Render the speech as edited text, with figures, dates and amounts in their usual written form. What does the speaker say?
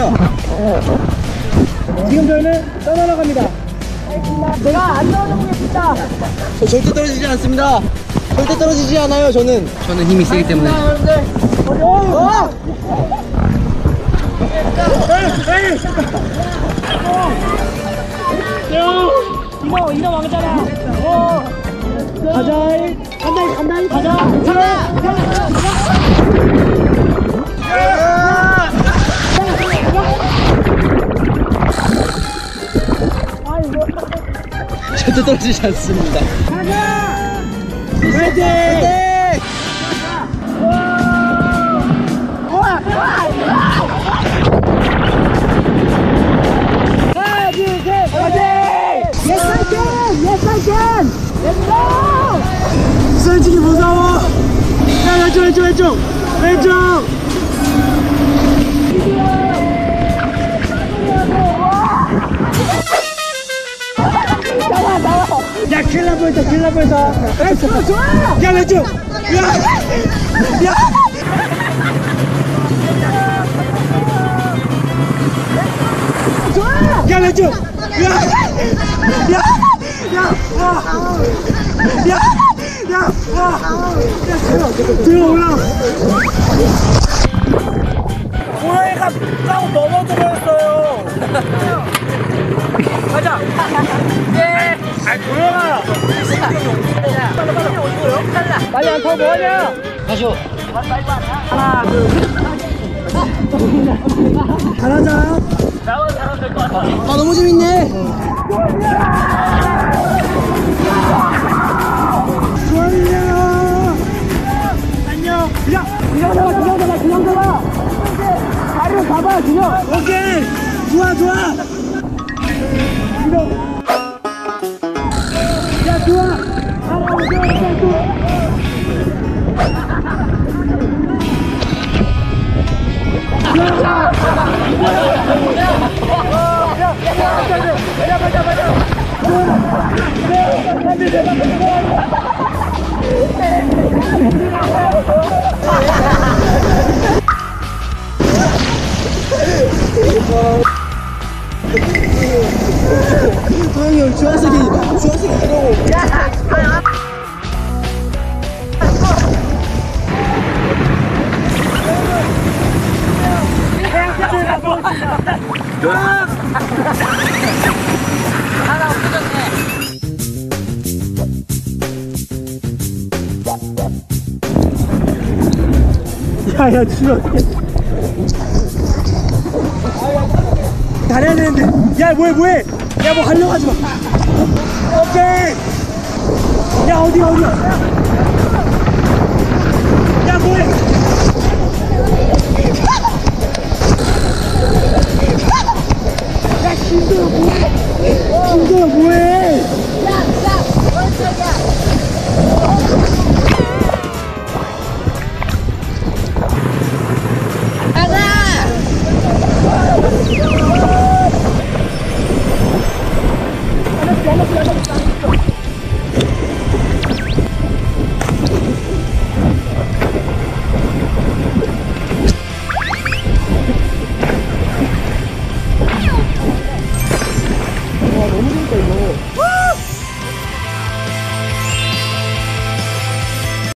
지금 저희는 떠나러 갑니다. 제가 안 떨어져보겠습니다. 저 절대 떨어지지 않습니다. 절대 떨어지지 않아요. 저는 힘이 세기 때문에. 이놈 왕자라. 가자. 간다. 가자. 절대 떨어지지 않습니다. 가자. 화이팅! 하나, 둘, 셋. 화이팅! Yes, I can. Let's go. 솔직히 무서워. 야, 왼쪽. 나와. 야, 큰일 날 뻔했다. 좋아. 야, 왼쪽. 야. 좋아. 야, 왼쪽. 들어 올라. 고라니가 딱 넘어져버렸어요. 가자. 예. 고라가. 빨리 안 타고 뭐하냐? 가시오. 하나, 둘, 셋. 잘하자. 아, 너무 재밌네. 안녕. 그냥 잡아. 다리를 잡아, 그냥. 오케이. 좋아. 야, 좋아. 하나, 둘, 셋. 도영이 형 주황색이 이러고. 하나 없어졌네. 야, 주워. 잘해야 되는데. 야, 뭐해. 야, 뭐 하려고 하지 마. 오케이. 야, 어디야. 야, 뭐해.